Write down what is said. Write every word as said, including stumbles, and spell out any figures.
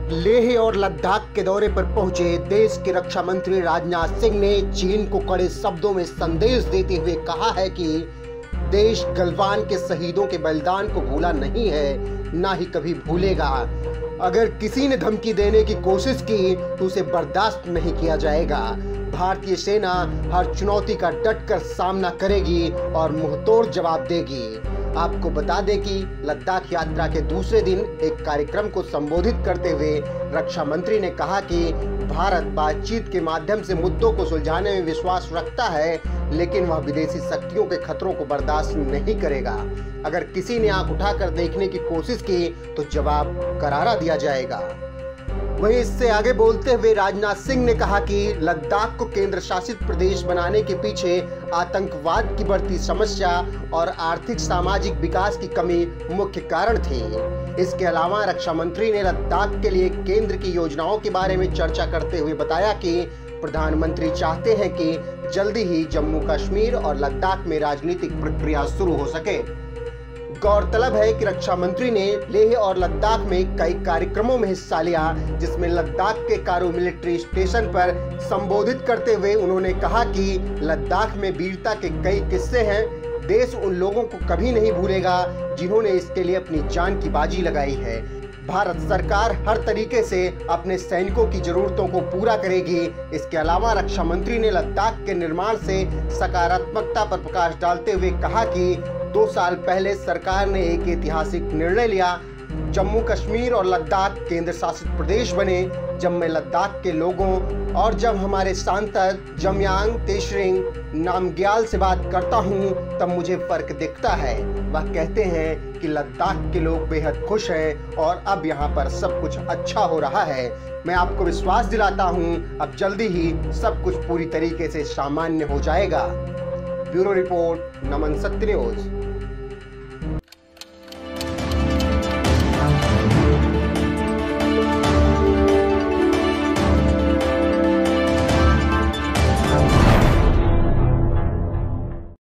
लेह और लद्दाख के दौरे पर पहुंचे देश के रक्षा मंत्री राजनाथ सिंह ने चीन को कड़े शब्दों में संदेश देते हुए कहा है कि देश गलवान के शहीदों के बलिदान को भूला नहीं है, ना ही कभी भूलेगा। अगर किसी ने धमकी देने की कोशिश की तो उसे बर्दाश्त नहीं किया जाएगा। भारतीय सेना हर चुनौती का डटकर सामना करेगी और मुंहतोड़ जवाब देगी। आपको बता दें कि लद्दाख यात्रा के दूसरे दिन एक कार्यक्रम को संबोधित करते हुए रक्षा मंत्री ने कहा कि भारत बातचीत के माध्यम से मुद्दों को सुलझाने में विश्वास रखता है, लेकिन वह विदेशी शक्तियों के खतरों को बर्दाश्त नहीं करेगा। अगर किसी ने आंख उठाकर देखने की कोशिश की तो जवाब करारा दिया जाएगा। वहीं इससे आगे बोलते हुए राजनाथ सिंह ने कहा कि लद्दाख को केंद्र शासित प्रदेश बनाने के पीछे आतंकवाद की बढ़ती समस्या और आर्थिक सामाजिक विकास की कमी मुख्य कारण थे। इसके अलावा रक्षा मंत्री ने लद्दाख के लिए केंद्र की योजनाओं के बारे में चर्चा करते हुए बताया कि प्रधानमंत्री चाहते हैं कि जल्दी ही जम्मू कश्मीर और लद्दाख में राजनीतिक प्रक्रिया शुरू हो सके। गौरतलब है कि रक्षा मंत्री ने लेह और लद्दाख में कई कार्यक्रमों में हिस्सा लिया, जिसमें लद्दाख के कारू मिलिट्री स्टेशन पर संबोधित करते हुए उन्होंने कहा कि लद्दाख में वीरता के कई किस्से हैं। देश उन लोगों को कभी नहीं भूलेगा जिन्होंने इसके लिए अपनी जान की बाजी लगाई है। भारत सरकार हर तरीके से अपने सैनिकों की जरूरतों को पूरा करेगी। इसके अलावा रक्षा मंत्री ने लद्दाख के निर्माण से सकारात्मकता पर प्रकाश डालते हुए कहा कि दो साल पहले सरकार ने एक ऐतिहासिक निर्णय लिया। जम्मू कश्मीर और लद्दाख केंद्र शासित प्रदेश बने। जब मैं लद्दाख के लोगों और जब हमारे सांसद जमयांग तेशरिंग नामग्याल से बात करता हूं, तब मुझे फर्क दिखता है। वह कहते हैं कि लद्दाख के लोग बेहद खुश हैं और अब यहां पर सब कुछ अच्छा हो रहा है। मैं आपको विश्वास दिलाता हूं, अब जल्दी ही सब कुछ पूरी तरीके से सामान्य हो जाएगा। ब्यूरो रिपोर्ट, नमन सत्य न्यूज।